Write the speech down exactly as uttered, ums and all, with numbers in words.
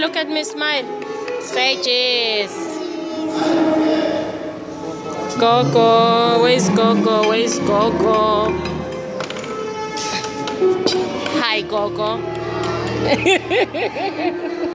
look at me, smile. Say cheese. Coco, where's Coco? Where's Coco? Hi, Coco.